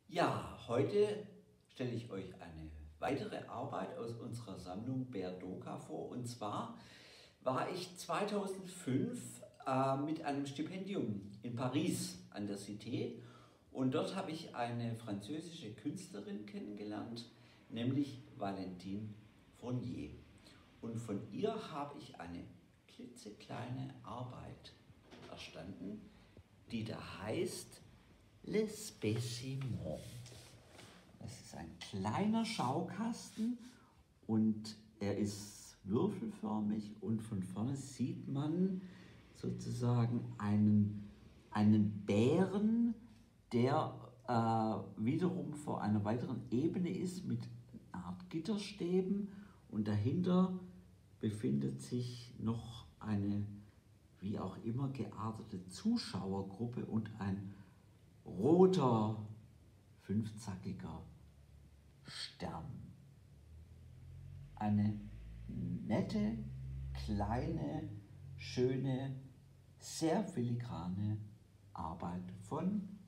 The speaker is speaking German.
Ja, heute stelle ich euch eine weitere Arbeit aus unserer Sammlung Berdoka vor. Und zwar war ich 2005 mit einem Stipendium in Paris an der Cité, und dort habe ich eine französische Künstlerin kennengelernt, nämlich Valentine Fournier. Und von ihr habe ich eine klitzekleine Arbeit erstanden, die da heißt Les Spécimens. Das ist ein kleiner Schaukasten und er ist würfelförmig, und von vorne sieht man sozusagen einen Bären, der wiederum vor einer weiteren Ebene ist mit einer Art Gitterstäben, und dahinter befindet sich noch eine wie auch immer geartete Zuschauergruppe und ein roter, fünfzackiger Stern. Eine nette, kleine, schöne, sehr filigrane Arbeit von